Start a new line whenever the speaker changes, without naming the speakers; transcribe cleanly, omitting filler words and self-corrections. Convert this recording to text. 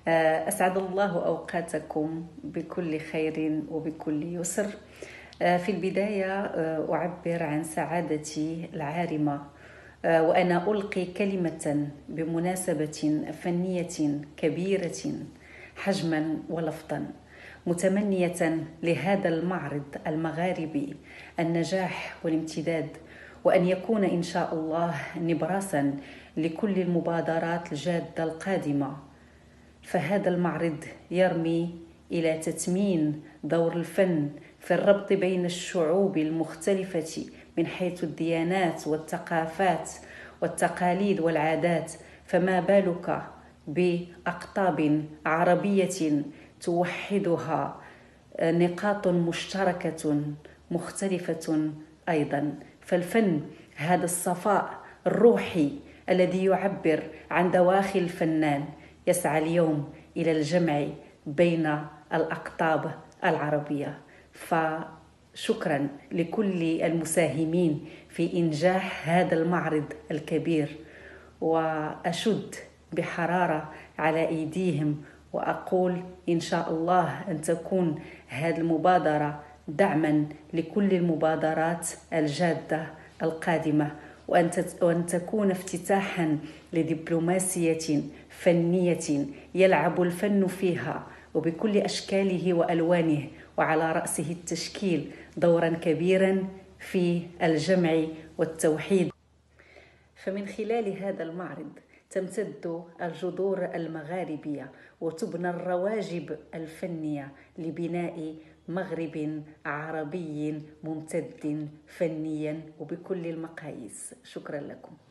أسعد الله أوقاتكم بكل خير وبكل يسر. في البداية أعبر عن سعادتي العارمة وأنا ألقي كلمة بمناسبة فنية كبيرة حجما ولفظا، متمنية لهذا المعرض المغاربي النجاح والامتداد، وأن يكون إن شاء الله نبراسا لكل المبادرات الجادة القادمة. فهذا المعرض يرمي إلى تتمين دور الفن في الربط بين الشعوب المختلفة من حيث الديانات والثقافات والتقاليد والعادات، فما بالك بأقطاب عربية توحدها نقاط مشتركة مختلفة أيضا. فالفن هذا الصفاء الروحي الذي يعبر عن دواخل الفنان يسعى اليوم إلى الجمع بين الأقطاب العربية. فشكرا لكل المساهمين في إنجاح هذا المعرض الكبير، وأشد بحرارة على أيديهم وأقول إن شاء الله أن تكون هذه المبادرة دعما لكل المبادرات الجادة القادمة، وأن تكون افتتاحا لدبلوماسية فنية يلعب الفن فيها وبكل أشكاله وألوانه، وعلى رأسه التشكيل دورا كبيرا في الجمع والتوحيد. فمن خلال هذا المعرض تمتد الجذور المغاربية وتبنى الرواجب الفنية لبناء مغرب عربي ممتد فنيا وبكل المقاييس. شكرا لكم.